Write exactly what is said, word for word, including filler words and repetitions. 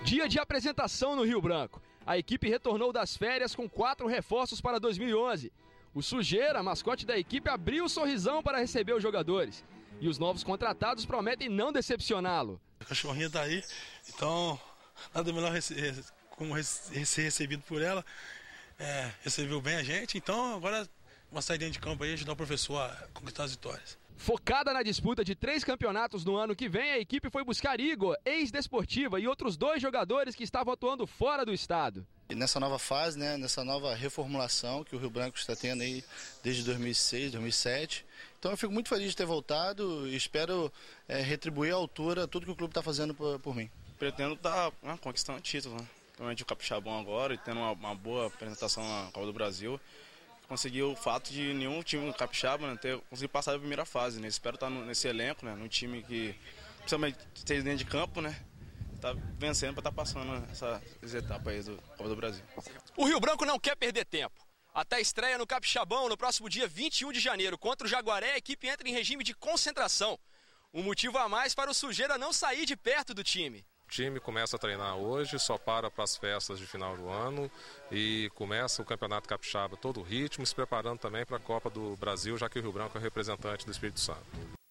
Dia de apresentação no Rio Branco. A equipe retornou das férias com quatro reforços para dois mil e onze. O Sujeira, mascote da equipe, abriu o sorrisão para receber os jogadores. E os novos contratados prometem não decepcioná-lo. A cachorrinha tá aí, então nada melhor rece como ser recebido por ela. É, recebeu bem a gente, então agora vamos sair dentro de campo aí e ajudar o professor a conquistar as vitórias. Focada na disputa de três campeonatos no ano que vem, a equipe foi buscar Igor, ex-Desportiva, e outros dois jogadores que estavam atuando fora do estado. E nessa nova fase, né, nessa nova reformulação que o Rio Branco está tendo aí desde dois mil e seis, dois mil e sete. Então eu fico muito feliz de ter voltado e espero é, retribuir à altura tudo que o clube está fazendo por, por mim. Pretendo estar tá, conquistando título, né? Realmente o Capixabão agora e tendo uma, uma boa apresentação na Copa do Brasil. Consegui o fato de nenhum time capixaba, né, ter conseguido passar da primeira fase, né? Espero estar no, nesse elenco, né, num time que, principalmente dentro de campo, né, tá vencendo para estar tá passando essa, essa etapa aí do Copa do Brasil. O Rio Branco não quer perder tempo. Até a estreia no Capixabão, no próximo dia vinte e um de janeiro, contra o Jaguaré, a equipe entra em regime de concentração. Um motivo a mais para o Sujeira não sair de perto do time. O time começa a treinar hoje, só para para as festas de final do ano e começa o Campeonato Capixaba todo o ritmo, se preparando também para a Copa do Brasil, já que o Rio Branco é representante do Espírito Santo.